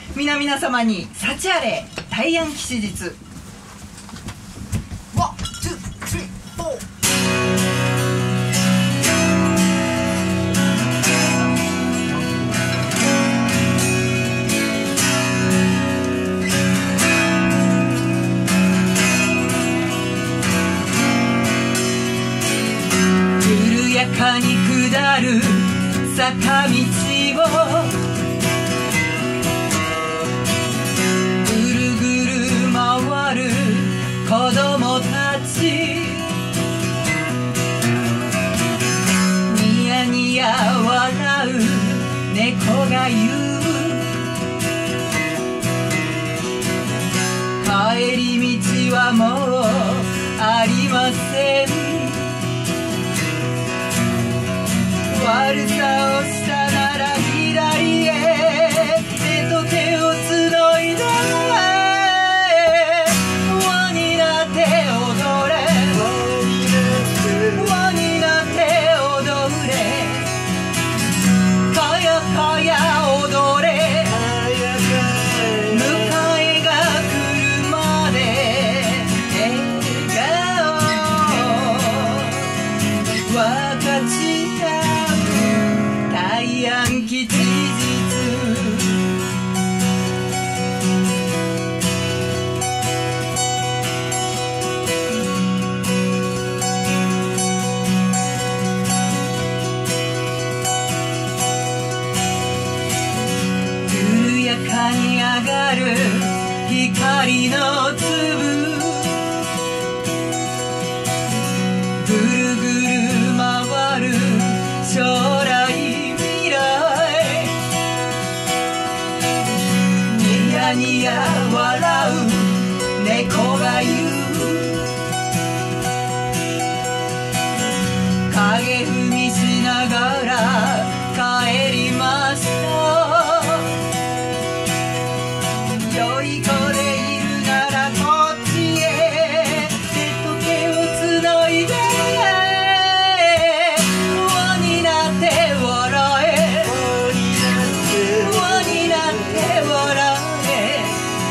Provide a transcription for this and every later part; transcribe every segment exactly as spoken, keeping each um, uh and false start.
皆々様に幸あれ大安吉日。ワン、ツー、スリー、フォー。緩やかに下る坂道をぐるぐる回る子供たち、ニヤニヤ笑う猫が言う、帰り道はもうありません。悪さをしたなら左へ手と手をつないで、輪になって踊れ、輪になって踊れ、かやかや踊れ、迎えが来るまで笑顔分かち大安吉日。緩やかに上がる光の粒、ぐるぐる回る将来、ニヤニヤ笑う猫が言う、影踏みしながら帰りました。良い子でいるならこっちへ手と手をつないで、輪になって笑え、輪になって笑え、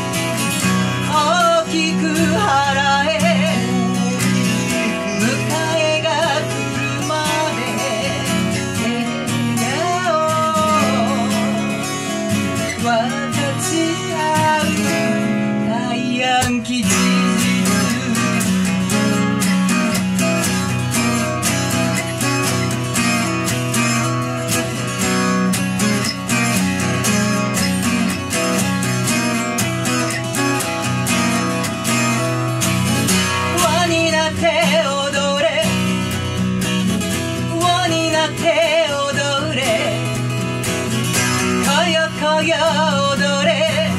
大きく払え、迎えが来るまで笑顔分かち合う大安吉日。輪になって踊れ、輪になって踊れ、かやかや踊れ、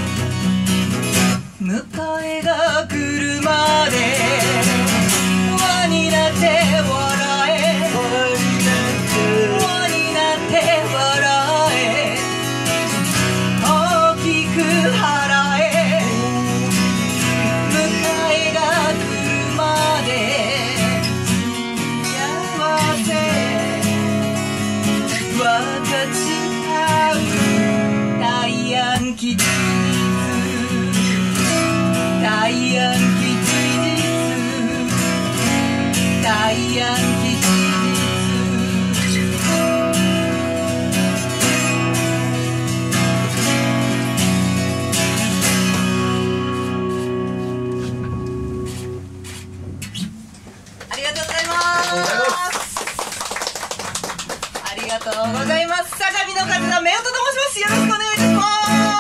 迎えが来るまで輪になって笑え、輪になって笑え、大きく払え、迎えが来るまで幸せ分かち合う大安吉日、大安吉日、大安吉日。ありがとうございます。ありがとうございます。相模の風の夫婦と申します。よろしくお願いいたします。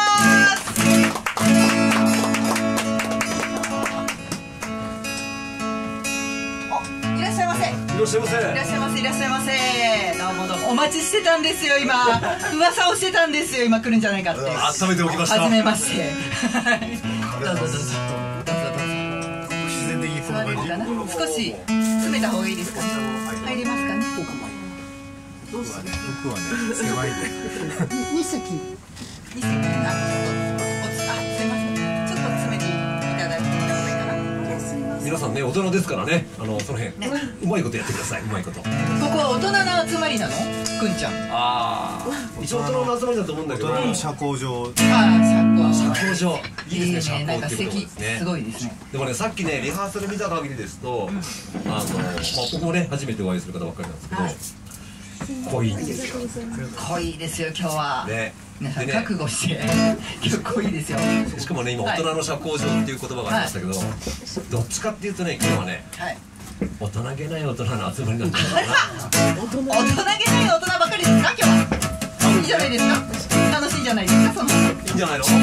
お、いらっしゃいませ。 いらっしゃいませ。 いらっしゃいませ。いらっしゃいませ。どうもどうも。お待ちしてたんですよ今。噂をしてたんですよ今来るんじゃないかって。 温めておきました。 はじめまして。どうぞどうぞ。どうぞどうぞ。 自然的にこんな感じ。 少し詰めた方がいいですかね。入りますかね。 僕はね、僕はね、狭いんで。 二席。二席。あ、ちょっと、おつ、あ、すいません。ちょっと詰めていただいてもいいかな。 皆さんね、大人ですからね、あの、その辺、うまいことやってください。うまいこと。ここは大人の集まりなの？くんちゃん。 ああ。一応大人の集まりだと思うんだけど。 社交場。 ああ、社交。 工場いいですね、 いいね、なんか素敵、 ね、 すごいですね。 でもね、さっきねリハーサル見た限りですと、うん、あの、まあ、僕もね初めてお会いする方ばっかりなんですけど、はい、濃いんですよ。 濃いですよ今日は。ね。皆さん覚悟して、 ね、 今日濃いですよ。 しかもね今大人の社交場っていう言葉がありましたけど、はい、どっちかっていうとね今日はね、はい、大人げない大人の集まりなんじゃないかな。大人げない大人ばかりですか今日は。いいじゃないですか。楽しいじゃないですかその。いいんじゃないの。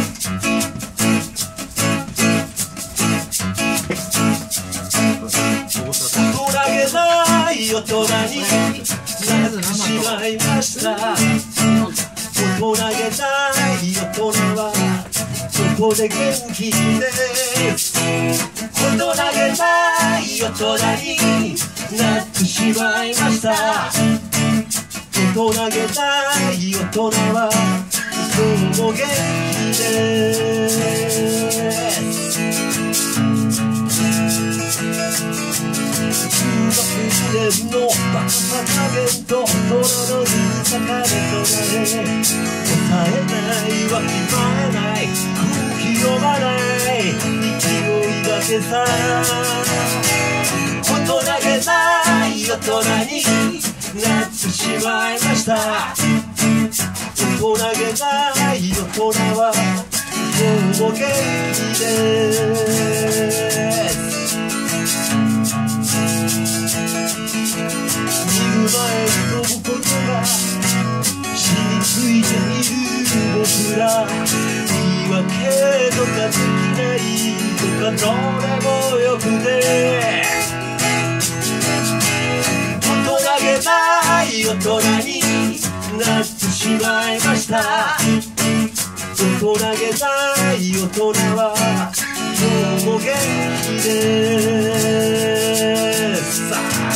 大人げない大人になってしまいました。大人げない大人はどこで元気です大人げない大人になってしまいました大人げない大人は今日も元気です中学年のバカさ加減と泥の水さかれとね抑えないわきまえない空気読まない勢いだけさ大人げない大人になってしまいました大人げない大人は今日も元気です前に飛ぶことが染みついている僕ら言い訳とかできないとかどれもよくて大人げない大人になってしまいました大人げない大人は今日も元気ですさあ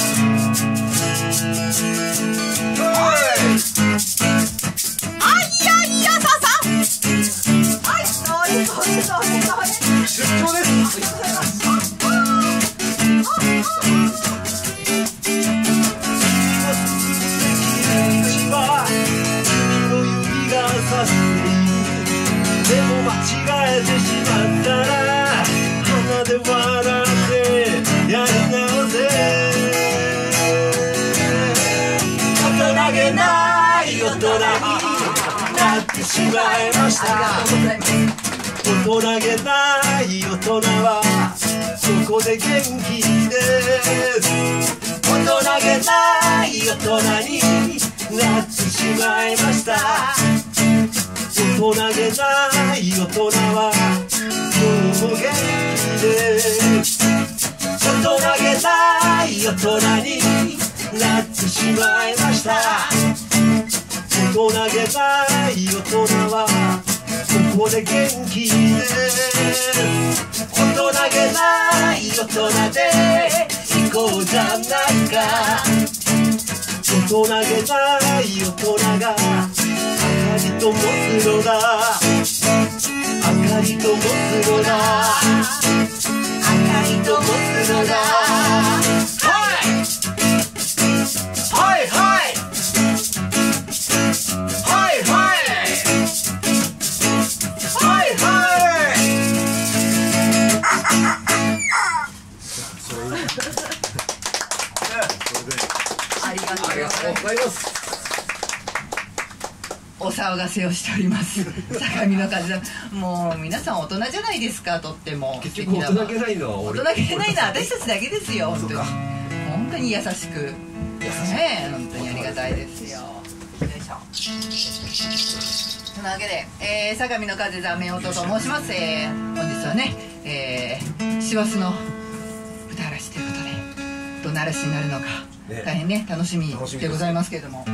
出張です。君の指がさしているでも間違えてしまったら鼻で笑ってやり直せ大人げない大人になってしまいました大人げない大人はそこで元気です大人げない大人になってしまいました大人げない大人は今日も元気です大人げない大人になってしまいました大人げない大人はここで元気です大人げない大人で行こうじゃないか大人げない大人が明かりともつのだ明かりともつのだ明かりともつのだはいはいはいはいはいありがとうございます。お騒がせをしております相模の風さんもう皆さん大人じゃないですかとっても結局大人げないのは俺大人げないのは私たちだけですよ本当に本当に優しくね本当にありがたいですよよいしょそのわけで、えー、相模の風座めおとと申します、えー、本日はねえー、師走の歌嵐ということでどんな嵐になるのか、ね、大変ね楽しみでございますけれども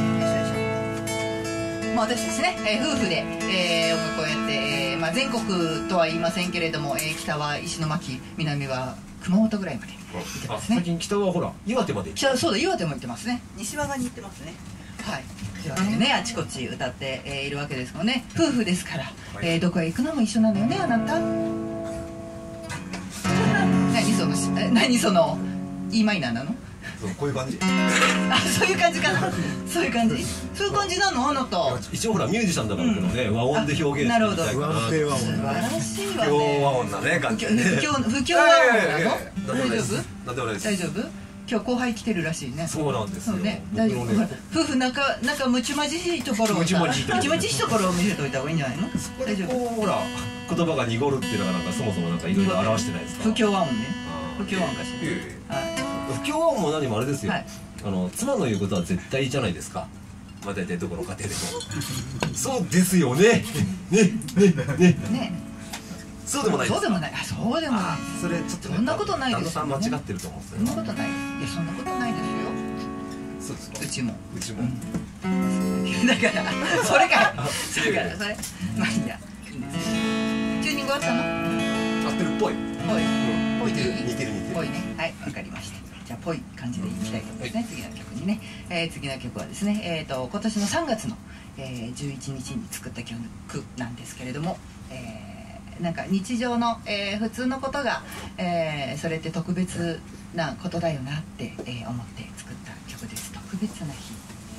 まあ、私たちね、えー、夫婦で、えー、音楽をやって、えーまあ、全国とは言いませんけれども、えー、北は石巻南は熊本ぐらいまで行ってますね。 最近北はほら岩手まで行ってそうだ岩手も行ってますね西和賀に行ってますねはいというわけでねあちこち歌って、えー、いるわけですけどね夫婦ですから、はいえー、どこへ行くのも一緒なのよねあなた何その何その E マイナーなのこういう感じ。 あ、そういう感じかな。そういう感じ。そういう感じなの、あなた。 一応ほらミュージシャンだからけどね、和音で表現してみたいかな。 和系和音。 素晴らしいわ不協和ね。 音なね感じ。 不協不協和音なの？大丈夫？ なんでもないです。 大丈夫？今日後輩来てるらしいね。 そうなんですよ。 そうね。大丈夫。夫婦仲仲ムチムチしいところをさ、ムチムチしいところを見せといた方がいいんじゃないの？大丈夫。 ほら言葉が濁るっていうのがなんかそもそもなんかいろいろ表してないですか。 不協和音ね。不協和音かしら。はい。 不協和音も何もあれですよ。 はい。 あの妻の言うことは絶対じゃないですか。まあ大体どこの家庭でも。そうですよね。ねねねね。そうでもない。 そうでもない。あ、そうでもない。 それちょっとそんなことないですよ。 旦那さん間違ってると思うんですよ。 そんなことない。いや、そんなことないですよ。 そうですか。 うちも。 うちも。 だからそれか。だからそれ。まあいいや。チューニングあったの？ 合ってるっぽい。 ぽい。ぽい似てる似てる似てる。 ぽいね。はい、わかりました。じゃあぽい感じでいきたいと思いますね。次の曲にね。え次の曲はですね、えっと今年のさんがつのじゅういちにちに作った曲なんですけれども。なんか日常の、えー、普通のことが、えー、それって特別なことだよなって、えー、思って作った曲です。特別な日。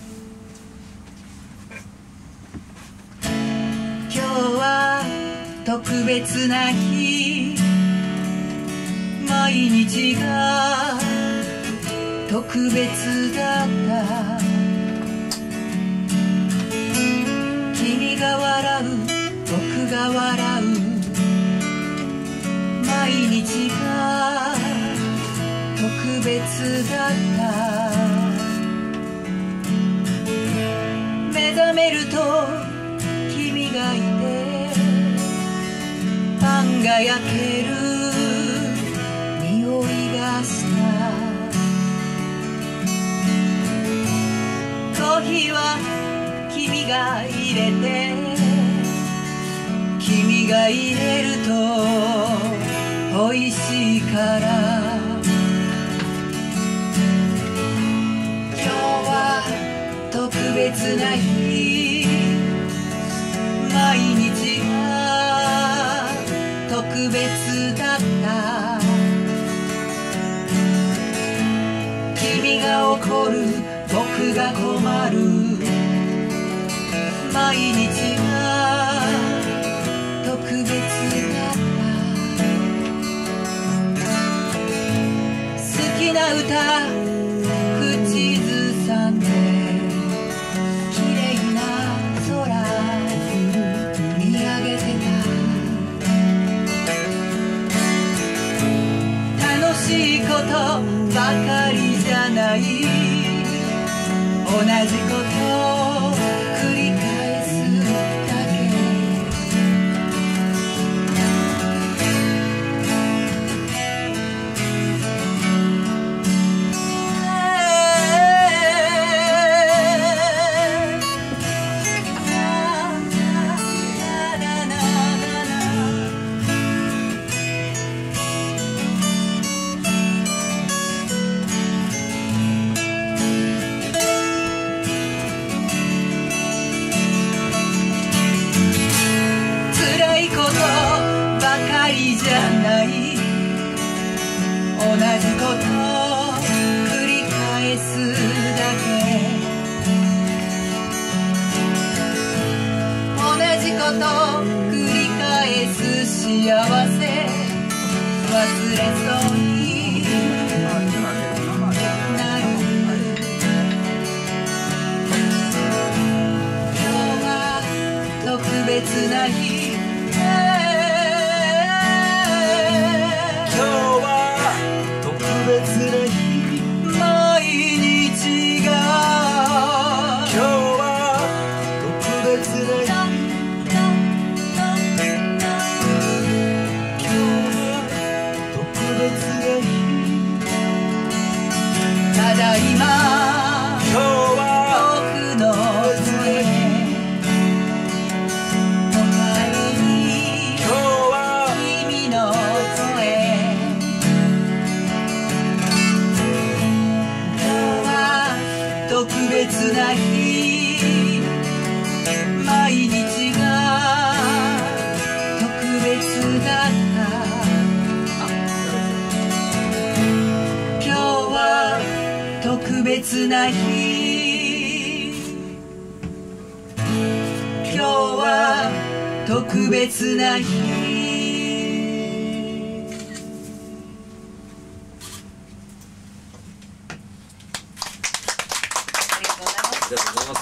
今日は特別な日、毎日が特別だった。君が笑う、僕が笑う、毎日が特別だった。目覚めると君がいて、パンが焼ける匂いがした。コーヒーは君が入れて、君が入れると美味しいから。今日は特別な日、毎日が特別だった。君が怒る、僕が困る、毎日が特別だった。好きな歌口ずさんで、綺麗な空見上げてた。楽しいことばかりじゃない、同じことを繰り返すだけ。じゃない、同じことを繰り返すだけ。同じことを繰り返す幸せ、忘れそうになる。今日は特別な日、毎日が今日は特別な日、今日は特別な別な日、今日は特別な日。ありがとうございます。 ありがとうございます。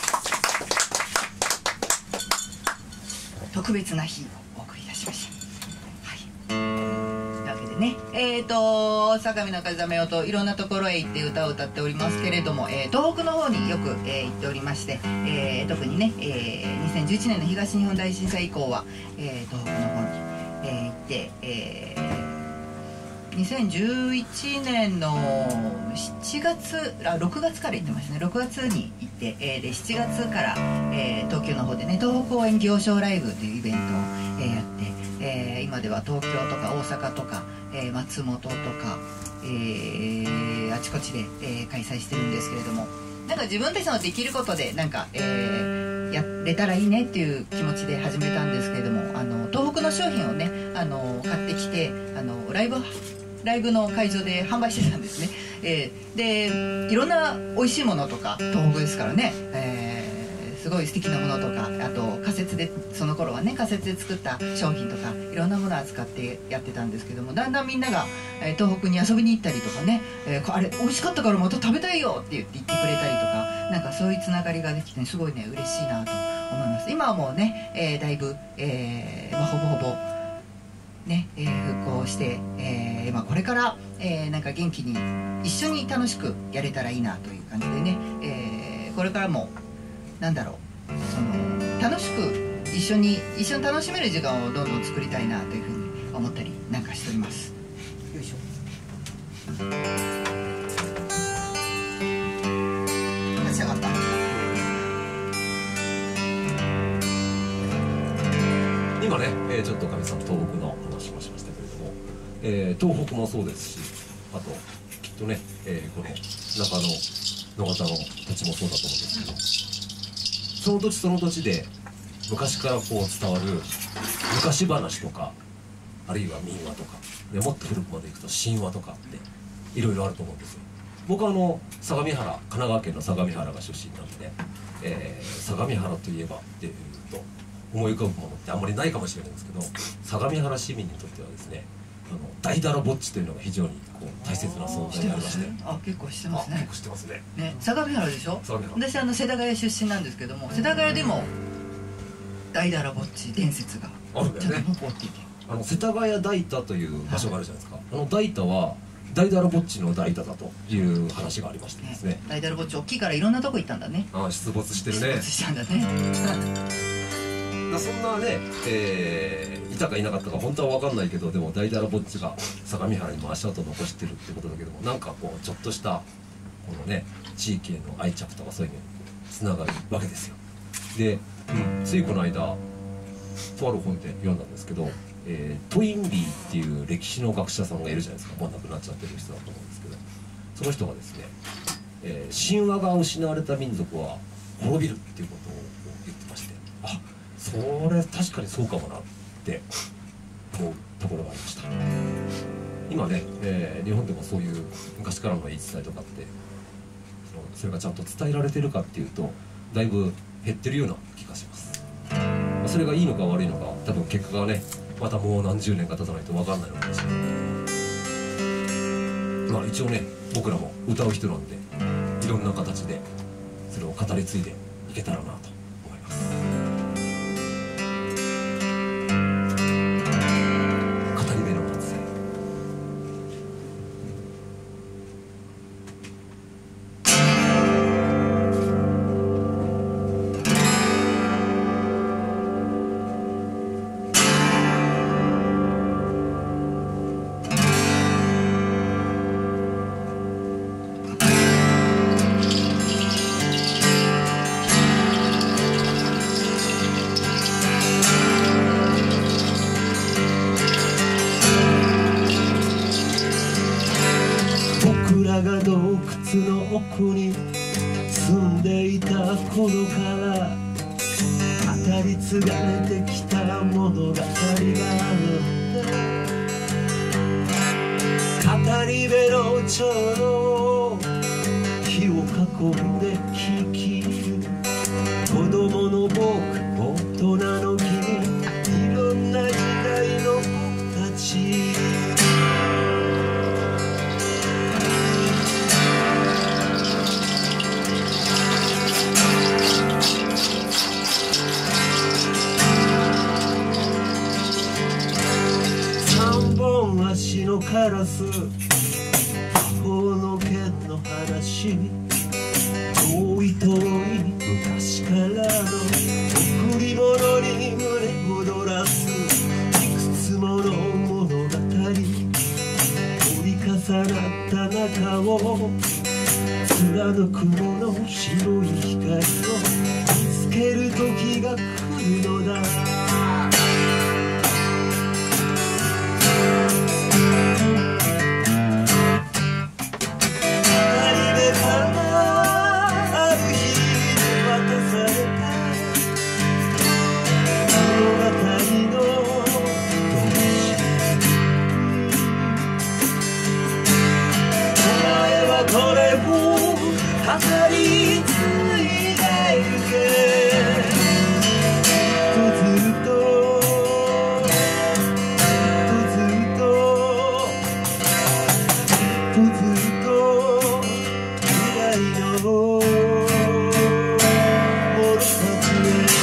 特別な日をお送りいたしました。はい。というわけでね、えっ、ー、と相模の風雨音、いろんなところへ行って歌を歌っておりますけれども、えー、東北の方によく、えー、行っておりまして、えー、特にね、えー、にせんじゅういちねんの東日本大震災以降は、えー、東北の方に、えー、行って、えー、にせんじゅういちねんのしちがつ、あろくがつから行ってましたね。ろくがつに行って、えー、でしちがつから、えー、東京の方でね、東北応援行商ライブというイベントを、えー、やって、えー、今では東京とか大阪とか、えー、松本とか、えー、あちこちで、えー、開催してるんですけれども、なんか自分たちのできることでなんか、えー、やれたらいいねっていう気持ちで始めたんですけれども、あの東北の商品をね、あの買ってきて、あのライブライブの会場で販売してたんですね。えー、でいろんな美味しいものとか、東北ですからね、えー、すごい素敵なものとか、あと仮設で、その頃はね仮設で作った商品とかいろんなものを扱ってやってたんですけども、だんだんみんなが、えー、東北に遊びに行ったりとかね、えー、あれ美味しかったからまた食べたいよって言って言ってくれたりとか、なんかそういうつながりができて、ね、すごいね嬉しいなと思います。今はもうね、えー、だいぶ、えーまあ、ほぼほぼね、えー、復興して、えーまあ、これから、えー、なんか元気に一緒に楽しくやれたらいいなという感じでね、えー、これからもなんだろう、その楽しく一緒に一緒に楽しめる時間をどんどん作りたいなというふうに思ったりなんかしております。よいしょ。立ち上がった。 今ね、えー、ちょっとかみさん東北の話もしましたけれども、えー、東北もそうですし、あときっとね、えー、この中野野方の土地もそうだと思うんですけど、その土地その土地で昔からこう伝わる昔話とか、あるいは民話とかで、もっと古くまでいくと神話とかっていろいろあると思うんですよ。僕はあの相模原、神奈川県の相模原が出身なので、えー、相模原といえばっていうと思い浮かぶものってあんまりないかもしれないんですけど、相模原市民にとってはですね、あの大だらぼっちというのが非常にこう大切な存在でありまして、 あ、結構知ってますね。 結構知ってますね。 ね、相模原でしょ。 相模原。 私あの世田谷出身なんですけども、世田谷でも大だらぼっち伝説があるんだよね。 残っていて、 あの世田谷大田という場所があるじゃないですか。はい、あの大田は大だらぼっちの大田だという話がありましてですね。 大だらぼっち大きいからいろんなとこ行ったんだね。 ああ、出没してるね。 出没したんだね。 そんなね、えー、いたかいなかったか本当は分かんないけど、でも大だらぼっちが相模原にも足跡を残してるってことだけども、なんかこうちょっとしたこのね地域への愛着とかそういうのにつながるわけですよ。で、うん、ついこの間とある本で読んだんですけど、えー、トインビーっていう歴史の学者さんがいるじゃないですか。もう亡くなっちゃってる人だと思うんですけど、その人がですね、えー、神話が失われた民族は滅びるっていうことを言ってまして、あ、それ確かにそうかもなって思うところがありました。今ね、えー、日本でもそういう昔からの言い伝えとかってそれがちゃんと伝えられてるかっていうとだいぶ減ってるような気がします。それがいいのか悪いのか、多分結果がねまたもう何十年か経たないと分かんないのかもしれない。まあ一応ね僕らも歌う人なんでいろんな形でそれを語り継いでいけたらなと思います。 が洞窟の奥に住んでいた頃から語り継がれてきた物語がある。語り部の長の火を囲んで聞き入る子供の僕大人の君いろんな時代の僕たち三本足のカラス魔法の剣の話遠い遠い昔からの贈り物に胸躍らすいくつもの物語折り重なった中を貫くもの白い光を見つける時が来るのだ語り継いでゆけとずっととずっととずっと未来の者たちへ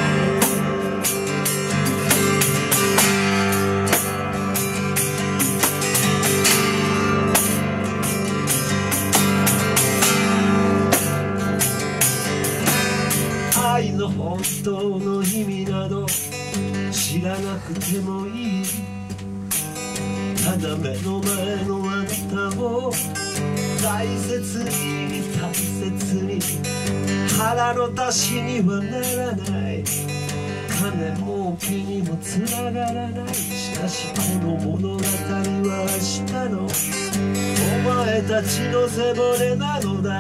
愛の本当の意味など知らなくてもいいただ目の前のあなたを大切に大切に腹の足しにはならない金儲けにもつながらないしかしこの物語は明日のお前たちの背骨なのだ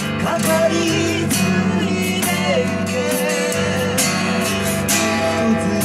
語り継いでゆけ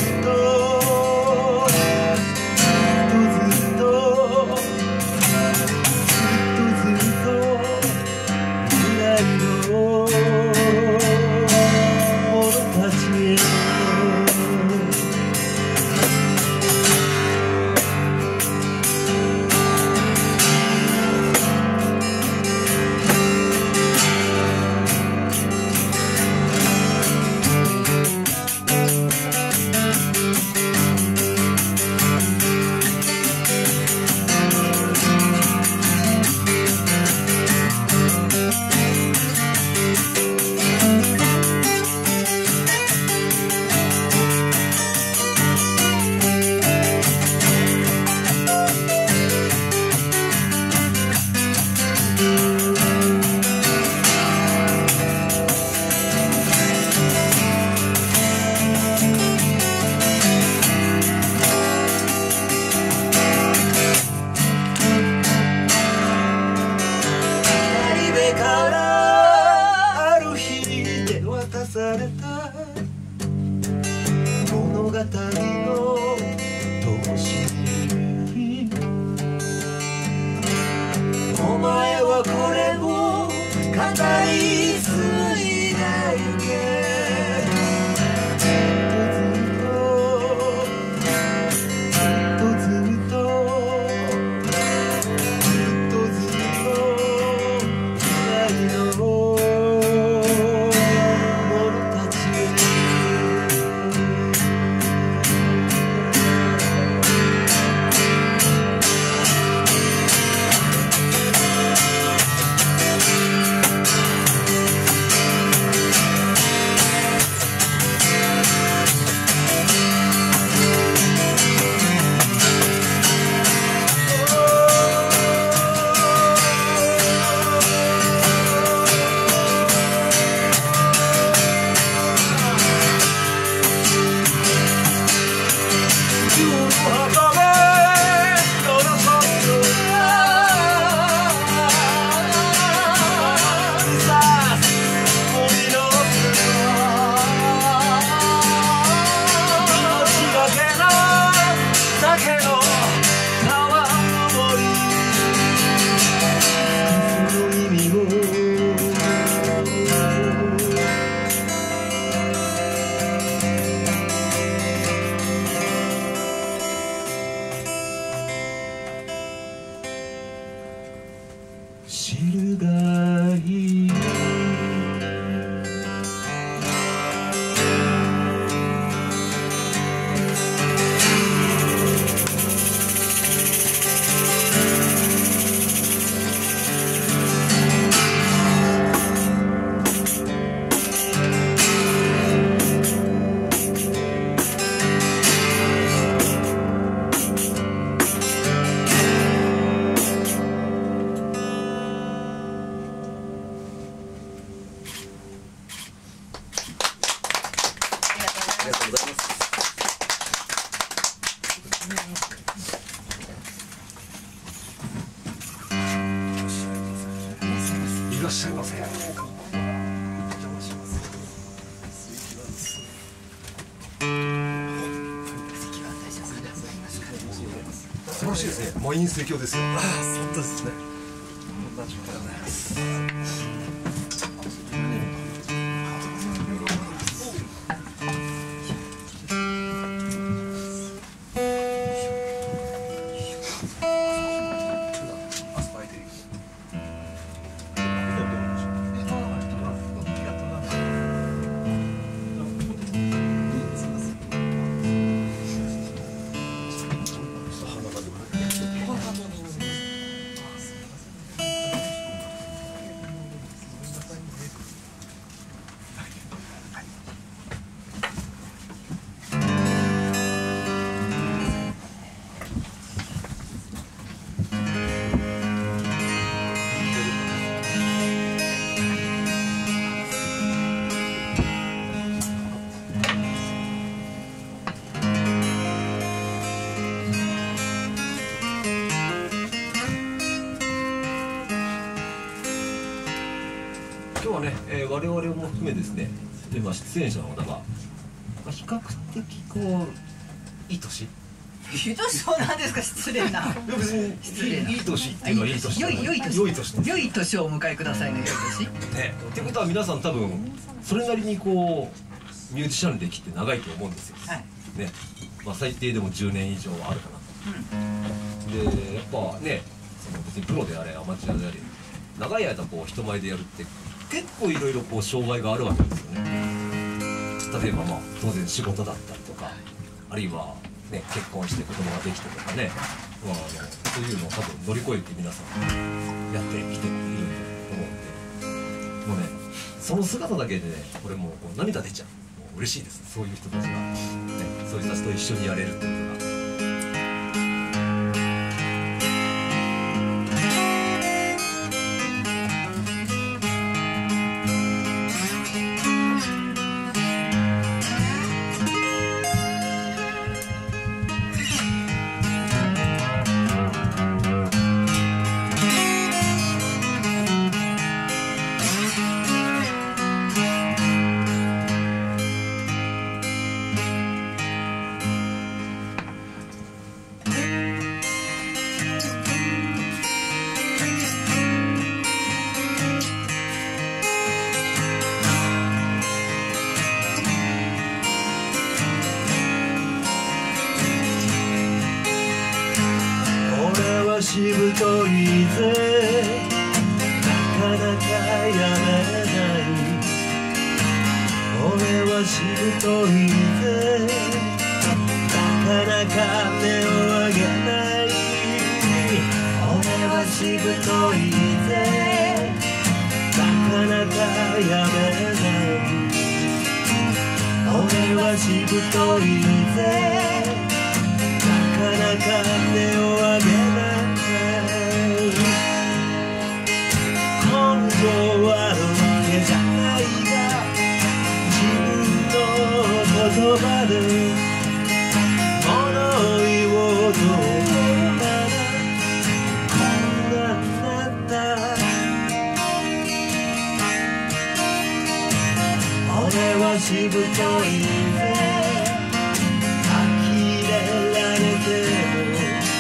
汁がいいいらっしゃいませ。お邪魔します。素晴らしいですね。満員盛況ですよ。ああ、本当ですね。ありがとうございます。今日はね、えー、我々も含めですね、でまあ、出演者の方が、まあ、比較的こういい年いい年そうなんですか、失礼な。 別に失礼ないい年っていうのはいい年じゃない。 良い年良い年良い年をお迎えくださいね、良い年。 ね、ってことは皆さん多分それなりにこうミュージシャン歴って長いと思うんですよ。 はい。 ね、まあ最低でもじゅうねん以上はあるかなと。うん、でやっぱね、その別にプロであれアマチュアであれ長い間こう人前でやるって結構いろいろこう障害があるわけですよね。例えばまあ当然仕事だったりとか、あるいはね、結婚して子供ができてとかね、まあ、あのそういうのを多分乗り越えて皆さんやってきていると思うんで、もうねその姿だけでね、これもうこう涙出ちゃう。もう嬉しいです。そういう人たちが、ね、そういう人たちと一緒にやれるってことが。しぶといぜ、なかなかやめない。俺はしぶといぜ、なかなか目を上げない。俺はしぶといぜ、なかなかやめない。俺はしぶといぜ、なかなか目を上げない。根性あるわけじゃないが、自分の言葉で物言おうと思ったらこんなになった。俺はしぶといぜ、呆れられても。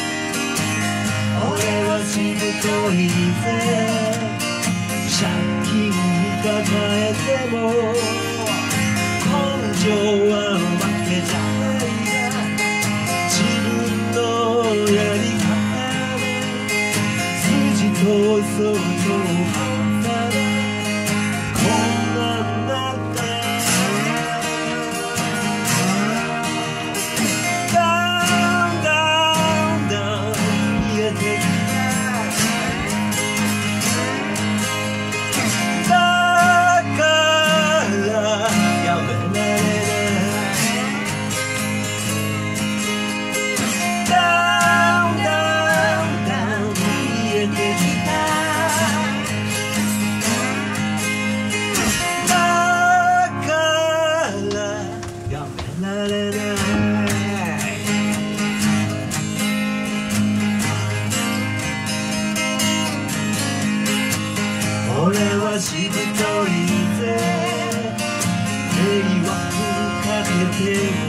俺はしぶといぜ、借金抱えても。根性はわけじゃないが、自分のやり方で筋通そうと俺はしぶといぜ迷惑かけても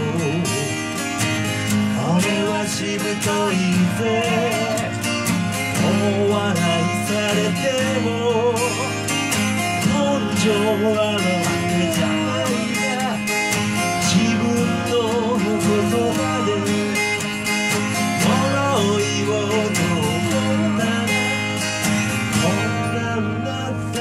俺はしぶといぜ大笑いされても根性はわけじゃないが自分の言葉で呪いを解いたらこんなんだった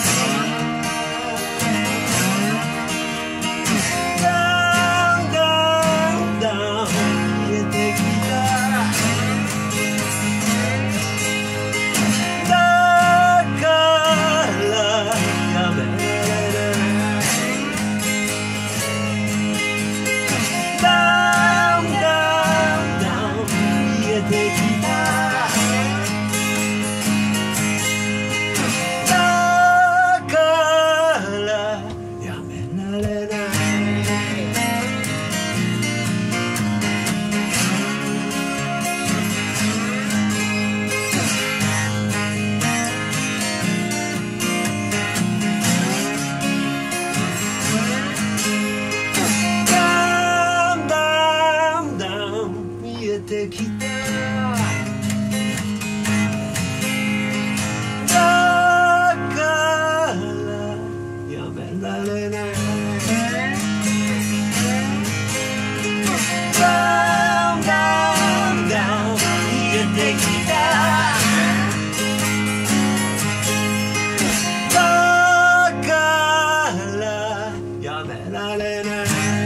だんだんだん見えてきただからやめられないだんだんだん見えてきただからやめられないだんだんだん見えてきただからやめられないだんだんだん見えてきただからやめられない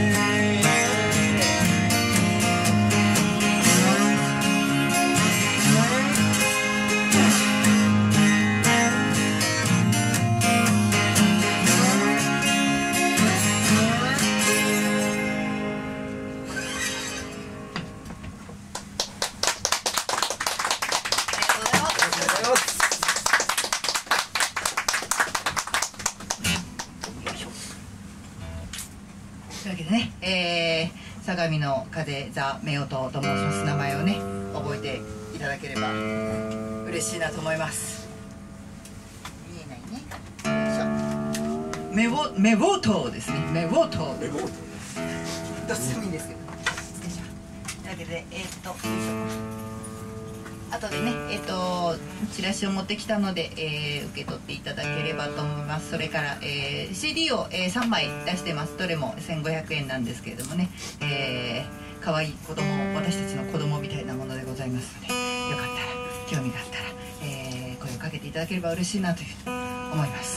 というわけでね、えー、相模の風ザ・夫婦と申します名前をね覚えていただければ嬉しいなと思います。見えないね。よいしょ。夫メボートですね。メボート。メボート。どっちでもいいんですけど。よいしょ。というわけでえー、っとよいしょ。あとでね、えっとチラシを持ってきたので、えー受け取っていただければと思います。それから、えー シーディー を、えーさんまい出してます。どれもせんごひゃくえんなんですけれどもね、えー、かわいい子供、私たちの子供みたいなものでございますので、よかったら興味があったら、えー声をかけていただければ嬉しいなというふうに思います。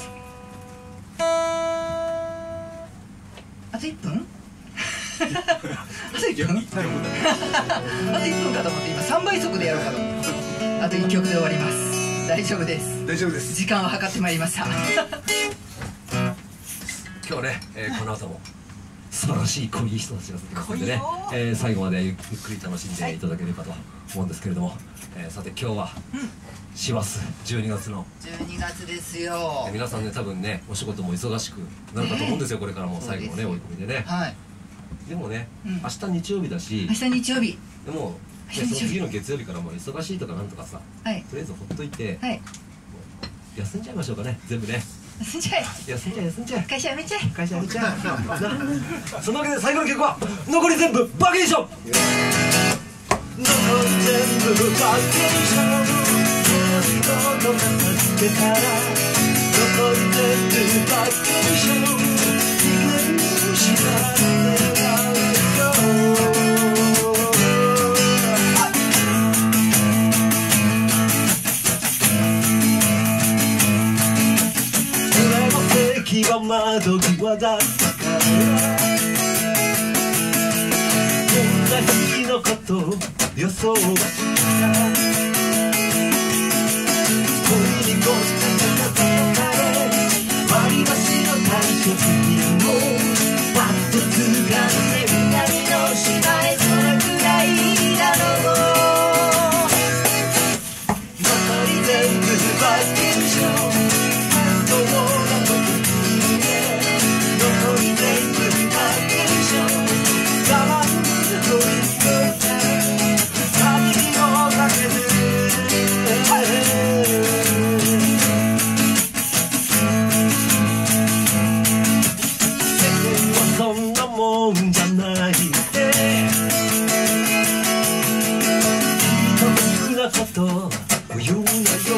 あといっぷんあといっぷんあといっぷんかと思って今さんばい速でやろうかと思ってあといっきょくで終わります。大丈夫です。 大丈夫です。 時間を計ってまいりました今日ね、えーこの後も素晴らしい濃い人たちが出てますのでね、えー最後までゆっくり楽しんでいただければと思うんですけれども、えーさて今日は師走じゅうにがつのじゅうにがつですよ。 えー皆さんね多分ねお仕事も忙しくなるかと思うんですよ、これからも最後のね追い込みでね。 はい。 でもね、 うん明日日曜日だし明日日曜日。 でも、ね、その次の月曜日からもう忙しいとかなんとかさ、 はいとりあえずほっといて、 はい。 休んじゃいましょうかね、全部ね。 休んじゃえ。 休んじゃえ休んじゃえ会社辞めちゃえ。 会社やめちゃうそのわけで最後の曲は残り全部バケーション。 残り全部バケーション仕事片付けたら残り全部バケーション意見に縛ってられよ「 は窓際だったからこんな日のこと予想はした恋に越した高さ割り箸の退職金をパッと掴んで南の島へそれくらいだろう残り全部バケーション本当の時にね残り全部バケーション我慢と言って鍵をかけてそんなもんじゃないって特別なこと言うなよ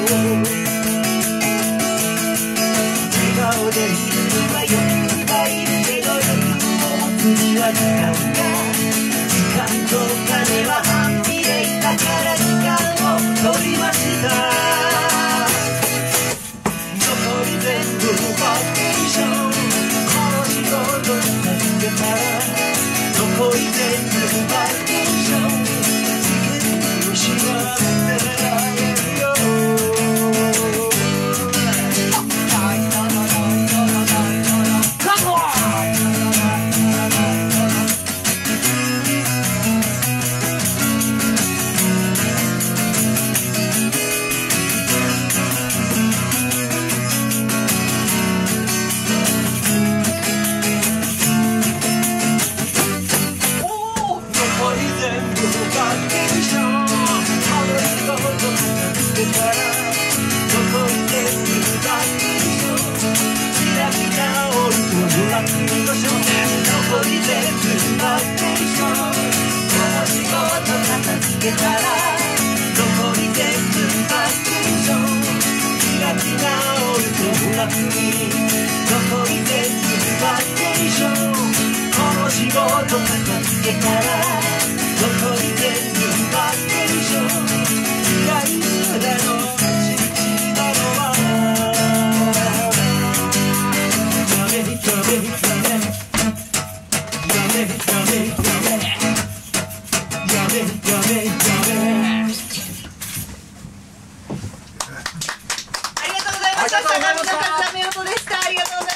笑顔でいるには欲がいるけど欲を持つには時間が時間と金は半比例だから時間を取りました残り全部バケーションこの仕事片付けたら残り全部バケーション次にしまってあげるよ残り全部バケーションこの仕事片付けたら残り全部バケーション開き直ると楽に残り全部バケーションこの仕事片付けたら残り全部バケーション嫌いだろうだろうダメダメダメやめやめやめやめやめやめありがとうございました。坂上さん、ダメ音でした。ありがとうございました。